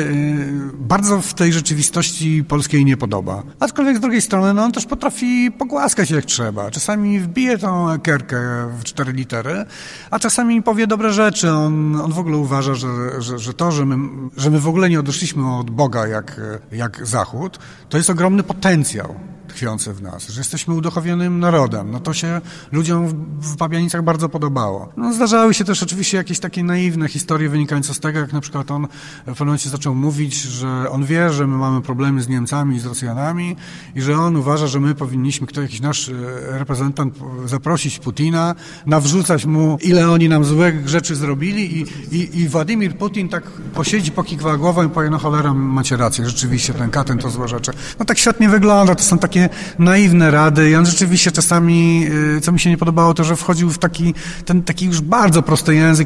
bardzo w tej rzeczywistości polskiej nie podoba. Aczkolwiek z drugiej strony, on też potrafi pogłaskać jak trzeba. Czasami wbije tą ekierkę w 4 litery, a czasami powie dobre rzeczy. On w ogóle uważa, że to, że my w ogóle nie odeszliśmy od Boga jak Zachód, to jest ogromny potencjał tkwiący w nas, że jesteśmy uduchowionym narodem. To się ludziom w Pabianicach bardzo podobało. Zdarzały się też oczywiście jakieś takie naiwne historie wynikające z tego, jak na przykład on w pewnym momencie zaczął mówić, że on wie, że my mamy problemy z Niemcami i z Rosjanami i że on uważa, że my powinniśmy, jakiś nasz reprezentant zaprosić Putina, nawrzucać mu, ile oni nam złych rzeczy zrobili i Władimir Putin tak posiedzi, pokiwa głową i powie, cholera, macie rację, rzeczywiście ten Katyn to złe rzeczy. Tak świetnie wygląda, to są takie naiwne rady i on rzeczywiście czasami, co mi się nie podobało, to, że wchodził w taki już bardzo prosty język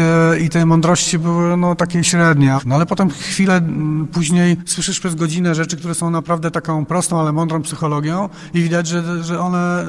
i te mądrości były takie średnie. Ale potem chwilę później słyszysz przez godzinę rzeczy, które są naprawdę taką prostą, ale mądrą psychologią i widać, że one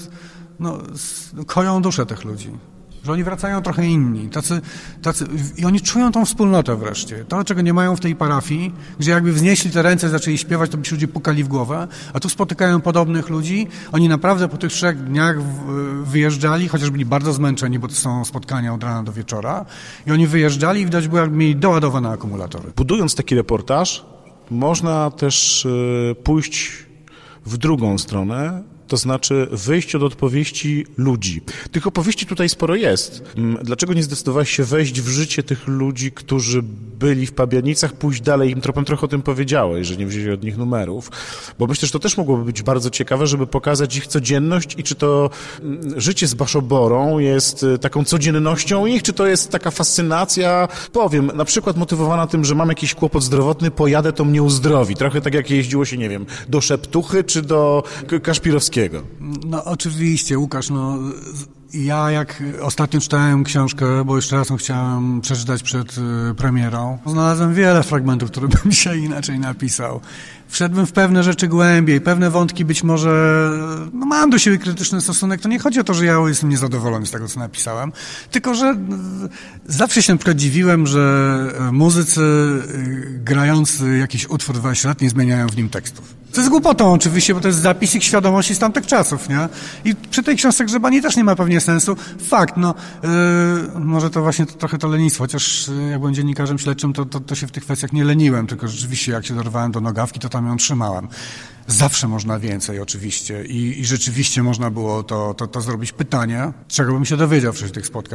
koją duszę tych ludzi. Że oni wracają trochę inni, i oni czują tą wspólnotę wreszcie. To, czego nie mają w tej parafii, gdzie jakby wznieśli te ręce, zaczęli śpiewać, to by się ludzie pukali w głowę, a tu spotykają podobnych ludzi. Oni naprawdę po tych 3 dniach wyjeżdżali, chociaż byli bardzo zmęczeni, bo to są spotkania od rana do wieczora, i oni wyjeżdżali i widać było, jakby mieli doładowane akumulatory. Budując taki reportaż, można też pójść w drugą stronę, to znaczy wyjść od opowieści ludzi. Tych opowieści tutaj sporo jest. Dlaczego nie zdecydowałeś się wejść w życie tych ludzi, którzy byli w Pabianicach, pójść dalej? Im tropem trochę o tym powiedziałeś, że nie wzięli od nich numerów, bo myślę, że to też mogłoby być bardzo ciekawe, żeby pokazać ich codzienność i czy to życie z Baszoborą jest taką codziennością ich, czy to jest taka fascynacja, powiem, na przykład motywowana tym, że mam jakiś kłopot zdrowotny, pojadę, to mnie uzdrowi. Trochę tak jak jeździło się, nie wiem, do Szeptuchy czy do Kaszpirowskiego. Oczywiście, Łukasz, ja jak ostatnio czytałem książkę, bo jeszcze raz ją chciałem przeczytać przed premierą, znalazłem wiele fragmentów, które bym się inaczej napisał. Wszedłbym w pewne rzeczy głębiej, pewne wątki być może, mam do siebie krytyczny stosunek, to nie chodzi o to, że ja jestem niezadowolony z tego, co napisałem, tylko, że zawsze się na przykład dziwiłem, że muzycy grający jakiś utwór 20 lat nie zmieniają w nim tekstów. To jest głupotą oczywiście, bo to jest zapis ich świadomości z tamtych czasów, nie? I przy tej książce grzebanie też nie ma pewnie sensu. Fakt, może to właśnie trochę to lenistwo, chociaż jak byłem dziennikarzem śledczym, to się w tych kwestiach nie leniłem, tylko rzeczywiście jak się dorwałem do nogawki, to tam tam ją trzymałem. Zawsze można więcej oczywiście i rzeczywiście można było to zrobić. Pytanie, czego bym się dowiedział wśród tych spotkań,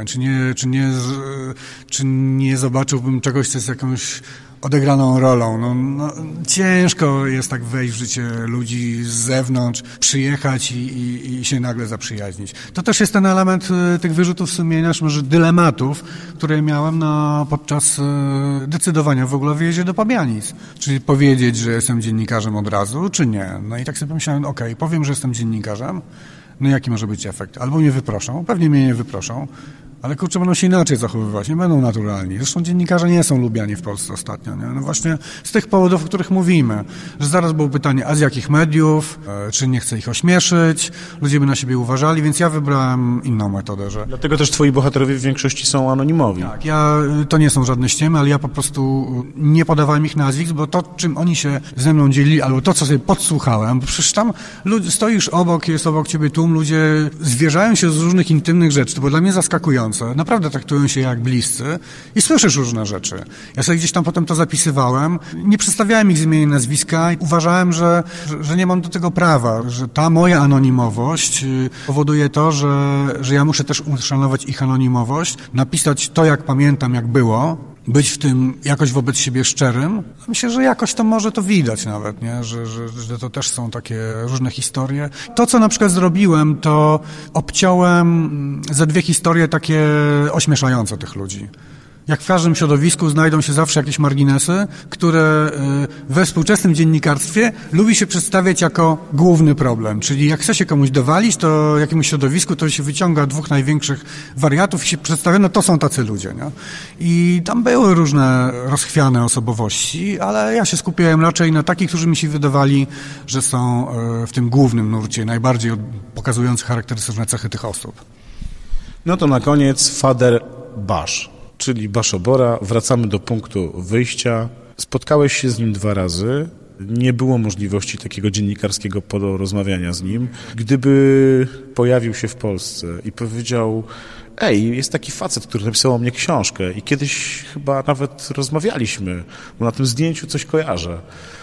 czy nie zobaczyłbym czegoś, co jest jakąś odegraną rolą. No, ciężko jest tak wejść w życie ludzi z zewnątrz, przyjechać i się nagle zaprzyjaźnić. To też jest ten element tych wyrzutów sumienia, czy może dylematów, które miałem podczas decydowania w ogóle o wyjeździe do Pabianic. Czyli powiedzieć, że jestem dziennikarzem od razu, czy nie. No i tak sobie pomyślałem, powiem, że jestem dziennikarzem, no jaki może być efekt? Albo mnie wyproszą, pewnie mnie nie wyproszą, ale kurczę, będą się inaczej zachowywać, nie będą naturalni. Zresztą dziennikarze nie są lubiani w Polsce ostatnio, nie? No właśnie z tych powodów, o których mówimy, że zaraz było pytanie, a z jakich mediów, czy nie chcę ich ośmieszyć, ludzie by na siebie uważali, więc ja wybrałem inną metodę, że... Dlatego też twoi bohaterowie w większości są anonimowi. Tak, to nie są żadne ściemy, ale ja po prostu nie podawałem ich nazwisk, bo to, czym oni się ze mną dzielili, albo to, co sobie podsłuchałem, bo przecież tam stoisz obok, jest obok ciebie tłum, ludzie zwierzają się z różnych intymnych rzeczy, to było dla mnie zaskakujące. Naprawdę traktują się jak bliscy i słyszysz różne rzeczy. Ja sobie gdzieś tam potem to zapisywałem. Nie przedstawiałem ich z imienia i nazwiska i uważałem, że nie mam do tego prawa, że ta moja anonimowość powoduje to, że ja muszę też uszanować ich anonimowość, napisać to, jak pamiętam, jak było, być w tym jakoś wobec siebie szczerym. Myślę, że jakoś to może to widać nawet, nie? Że to też są takie różne historie. To, co na przykład zrobiłem, to obciąłem ze 2 historie takie ośmieszające tych ludzi. Jak w każdym środowisku znajdą się zawsze jakieś marginesy, które we współczesnym dziennikarstwie lubi się przedstawiać jako główny problem. Czyli jak chce się komuś dowalić, to jakiemuś środowisku, to się wyciąga 2 największych wariatów i się przedstawia, no to są tacy ludzie, nie? I tam były różne rozchwiane osobowości, ale ja się skupiałem raczej na takich, którzy mi się wydawali, że są w tym głównym nurcie, najbardziej pokazujący charakterystyczne cechy tych osób. No to na koniec Fader Basz, czyli Baszobora. Wracamy do punktu wyjścia. Spotkałeś się z nim 2 razy. Nie było możliwości takiego dziennikarskiego porozmawiania z nim. Gdyby pojawił się w Polsce i powiedział: jest taki facet, który napisał o mnie książkę i kiedyś chyba nawet rozmawialiśmy, bo na tym zdjęciu coś kojarzę.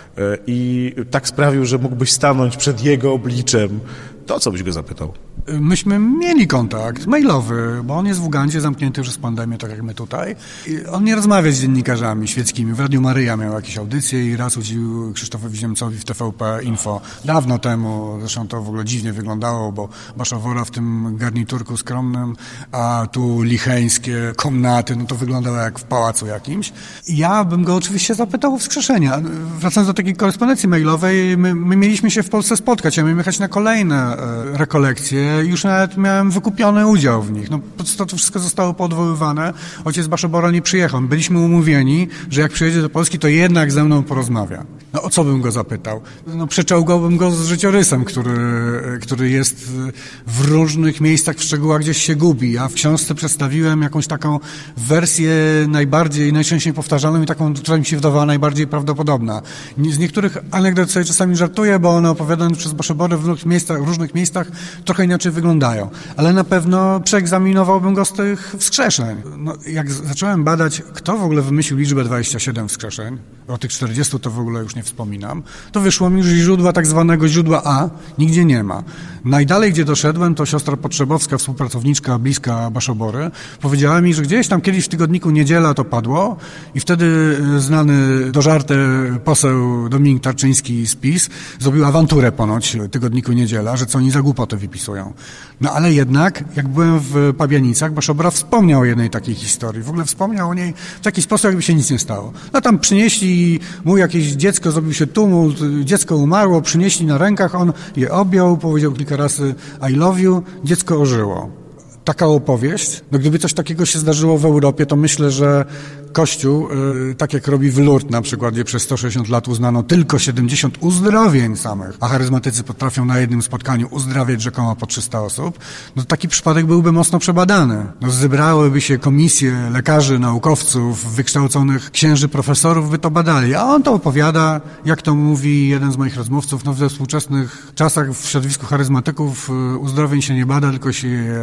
I tak sprawił, że mógłbyś stanąć przed jego obliczem, to co byś go zapytał? Myśmy mieli kontakt mailowy, bo on jest w Ugandzie, zamknięty już z pandemią, tak jak my tutaj. I on nie rozmawia z dziennikarzami świeckimi. W Radiu Maryja miał jakieś audycje i raz udzielił Krzysztofowi Ziemcowi w TVP Info dawno temu. Zresztą to w ogóle dziwnie wyglądało, bo Baszowora w tym garniturku skromnym, a tu licheńskie komnaty, no to wyglądało jak w pałacu jakimś. I ja bym go oczywiście zapytał o wskrzeszenia. Wracając do takiej korespondencji mailowej, my mieliśmy się w Polsce spotkać, ja miałem jechać na kolejne rekolekcje. Już nawet miałem wykupiony udział w nich. No, to wszystko zostało poodwoływane. Ojciec Baszobora nie przyjechał. Byliśmy umówieni, że jak przyjedzie do Polski, to jednak ze mną porozmawia. No o co bym go zapytał? No przeczołgałbym go z życiorysem, który jest w różnych miejscach, w szczegółach gdzieś się gubi. Ja w książce przedstawiłem jakąś taką wersję najczęściej powtarzaną i taką, która mi się wydawała najbardziej prawdopodobna. Z niektórych anegdot sobie czasami żartuję, bo one opowiadane przez Baszoborę w różnych miejscach trochę inaczej wyglądają. Ale na pewno przeegzaminowałbym go z tych wskrzeszeń. No, jak zacząłem badać, kto w ogóle wymyślił liczbę 27 wskrzeszeń, o tych 40 to w ogóle już nie wspominam, to wyszło mi, że źródła tak zwanego źródła A nigdzie nie ma. Najdalej, gdzie doszedłem, to siostra Potrzebowska, współpracowniczka bliska Baszobory, powiedziała mi, że gdzieś tam kiedyś w tygodniku Niedziela to padło i wtedy znany dożarty poseł Dominik Tarczyński z PiS zrobił awanturę ponoć w tygodniku Niedziela, że co oni za głupotę wypisują. No ale jednak, jak byłem w Pabianicach, Baszobora wspomniał o jednej takiej historii. W ogóle wspomniał o niej w taki sposób, jakby się nic nie stało. No tam przynieśli mu jakieś dziecko, zrobił się tumult, dziecko umarło, przynieśli na rękach, on je objął, powiedział kilka razy I love you, dziecko ożyło. Taka opowieść, no gdyby coś takiego się zdarzyło w Europie, to myślę, że Kościół, tak jak robi w Lourdes na przykład, gdzie przez 160 lat uznano tylko 70 uzdrowień samych, a charyzmatycy potrafią na jednym spotkaniu uzdrawiać rzekomo po 300 osób, no to taki przypadek byłby mocno przebadany. No zebrałyby się komisje lekarzy, naukowców, wykształconych księży, profesorów, by to badali. A on to opowiada, jak to mówi jeden z moich rozmówców, no we współczesnych czasach w środowisku charyzmatyków uzdrowień się nie bada, tylko się je ogłasza.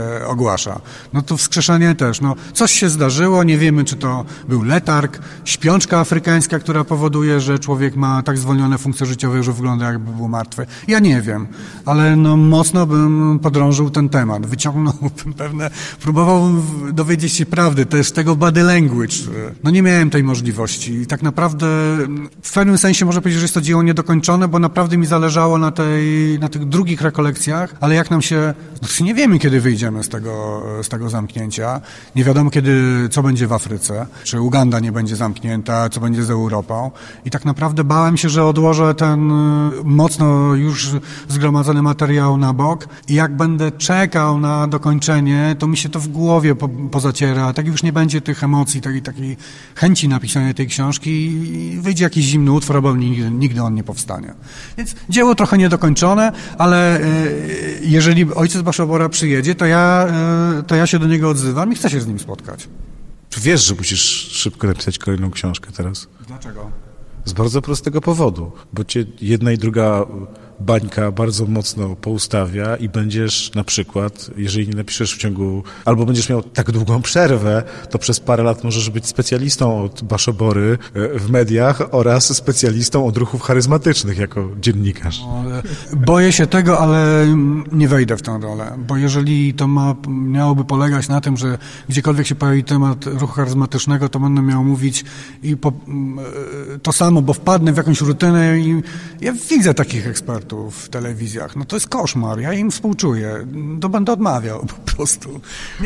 zgłasza. No to wskrzeszenie też. No, coś się zdarzyło, nie wiemy, czy to był letarg, śpiączka afrykańska, która powoduje, że człowiek ma tak zwolnione funkcje życiowe, że wygląda jakby był martwy. Ja nie wiem, ale no mocno bym podrążył ten temat, wyciągnąłbym próbowałbym dowiedzieć się prawdy, też tego body language. No nie miałem tej możliwości i tak naprawdę w pewnym sensie można powiedzieć, że jest to dzieło niedokończone, bo naprawdę mi zależało na tych drugich rekolekcjach, ale jak nam się, nie wiemy, kiedy wyjdziemy z tego zamknięcia, nie wiadomo co będzie w Afryce, czy Uganda nie będzie zamknięta, co będzie z Europą i tak naprawdę bałem się, że odłożę ten mocno już zgromadzony materiał na bok i jak będę czekał na dokończenie, to mi się to w głowie pozaciera, tak już nie będzie tych emocji, takiej chęci napisania tej książki i wyjdzie jakiś zimny utwór, albo nigdy on nie powstanie. Więc dzieło trochę niedokończone, ale jeżeli ojciec Baszobora przyjedzie, to ja się do niego odzywam i chcę się z nim spotkać. Wiesz, że musisz szybko napisać kolejną książkę teraz? Dlaczego? Z bardzo prostego powodu, bo cię jedna i druga bańka bardzo mocno poustawia i będziesz na przykład, jeżeli nie napiszesz w ciągu, albo będziesz miał tak długą przerwę, to przez parę lat możesz być specjalistą od Baszobory w mediach oraz specjalistą od ruchów charyzmatycznych jako dziennikarz. Boję się tego, ale nie wejdę w tę rolę, bo jeżeli to miałoby polegać na tym, że gdziekolwiek się pojawi temat ruchu charyzmatycznego, to będę miał mówić to samo, bo wpadnę w jakąś rutynę i ja widzę takich ekspertów w telewizjach. No to jest koszmar. Ja im współczuję. To będę odmawiał po prostu.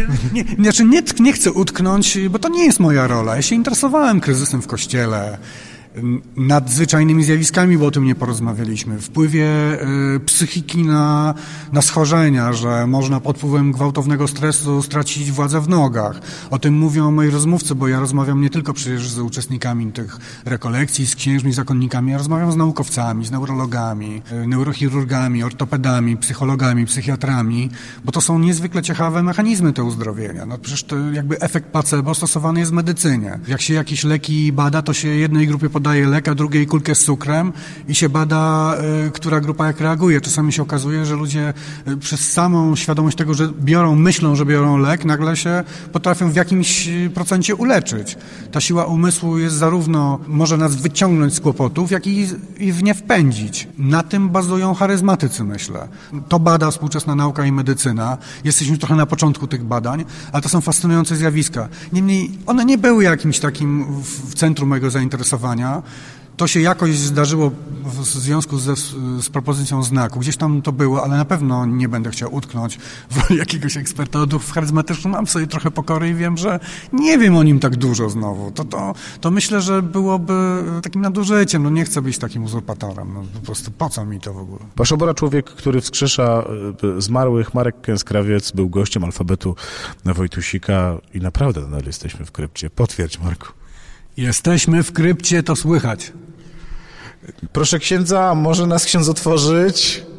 Nie chcę utknąć, bo to nie jest moja rola. Ja się interesowałem kryzysem w Kościele, nadzwyczajnymi zjawiskami, bo o tym nie porozmawialiśmy, wpływie psychiki na schorzenia, że można pod wpływem gwałtownego stresu stracić władzę w nogach. O tym mówią moi rozmówcy, bo ja rozmawiam nie tylko przecież z uczestnikami tych rekolekcji, z księżmi, zakonnikami, ja rozmawiam z naukowcami, z neurologami, neurochirurgami, ortopedami, psychologami, psychiatrami, bo to są niezwykle ciekawe mechanizmy te uzdrowienia. No przecież to jakby efekt placebo stosowany jest w medycynie. Jak się jakieś leki bada, to się jednej grupie daje lek, a drugiej kulkę z cukrem i się bada, która grupa jak reaguje. Czasami się okazuje, że ludzie przez samą świadomość tego, że myślą, że biorą lek, nagle się potrafią w jakimś procencie uleczyć. Ta siła umysłu jest zarówno, może nas wyciągnąć z kłopotów, jak i w nie wpędzić. Na tym bazują charyzmatycy, myślę. To bada współczesna nauka i medycyna. Jesteśmy trochę na początku tych badań, ale to są fascynujące zjawiska. Niemniej one nie były jakimś takim w centrum mojego zainteresowania. To się jakoś zdarzyło w związku z propozycją znaku. Gdzieś tam to było, ale na pewno nie będę chciał utknąć w roli jakiegoś eksperta od ruchów charyzmatycznych. Mam sobie trochę pokory i wiem, że nie wiem o nim tak dużo znowu. To myślę, że byłoby takim nadużyciem. No nie chcę być takim uzurpatorem. No po prostu po co mi to w ogóle? Baszobora, człowiek, który wskrzesza zmarłych. Marek Kęskrawiec był gościem Alfabetu Wojtusika i naprawdę nadal jesteśmy w krypcie. Potwierdź, Marku. Jesteśmy w krypcie, to słychać. Proszę księdza, może nas ksiądz otworzyć?